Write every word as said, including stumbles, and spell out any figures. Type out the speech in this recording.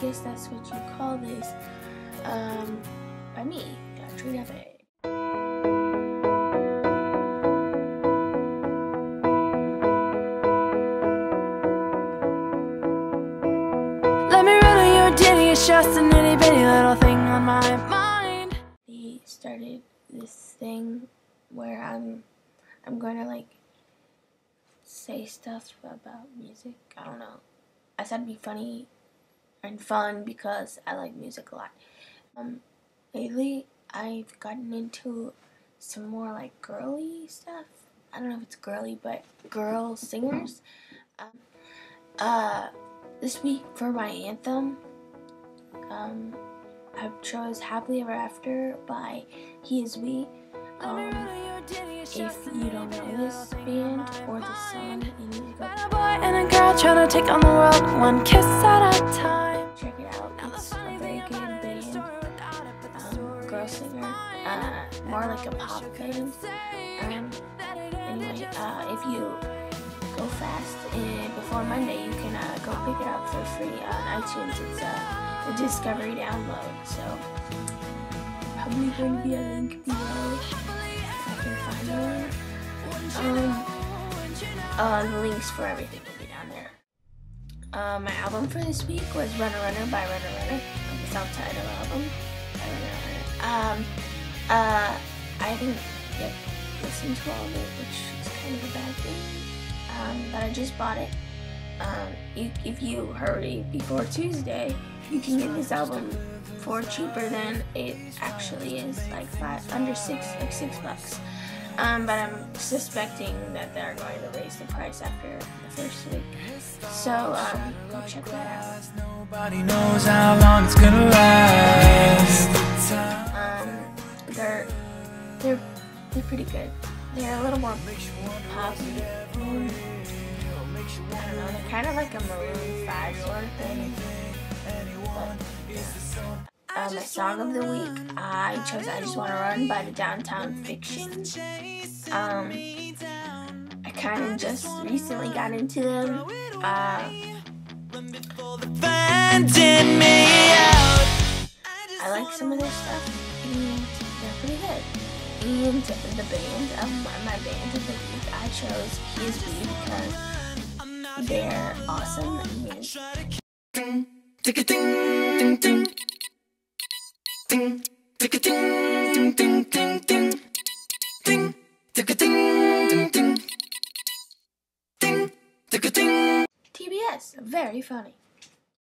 guess that's what you call this, um, by me, Katrina. Let me run on your ditty, it's just an itty bitty little thing on my mind. He started this thing where I'm, I'm going to like say stuff about music. I don't know. I thought it'd be funny and fun because I like music a lot. Um, lately I've gotten into some more like girly stuff. I don't know if it's girly, but girl singers. Um, uh, this week for my anthem, um, I chose Happily Ever After by He Is We. Um, if you don't know this band or the song, you need to go And a boy and a girl trying to take on the world one kiss at a time. check it out. It's a very good band. Um, girl singer, uh, more like a pop band. Um, anyway, uh, if you go fast and before Monday, you can uh, go pick it up for free on iTunes. It's uh, a Discovery download, so probably going to be a link below if I can find one. Um, uh, the links for everything will be down there. Uh, my album for this week was Runner Runner by Runner Runner, the self-titled album by Runner Runner. Um, uh, I didn't get listen to all of it, which is kind of a bad thing, um, but I just bought it. Um, you, if you hurry before Tuesday, you can get this album for cheaper than it actually is, like five, under six, like six bucks. Um, but I'm suspecting that they're going to raise the price after the first week. So, um, go check that out. Nobody knows how long it's gonna last. Um, they're, they're, they're pretty good. They're a little more poppy. Mm, I don't know, they're kind of like a Maroon five sort of thing. But, yeah. Uh, my song of the week, I chose I Just Wanna Run by the Downtown Fiction. Um, I kind of just recently got into them. Uh, I like some of their stuff, and they're pretty good. And the band, um, my band of the week, I chose He Is We because they're awesome. And T B S, very funny.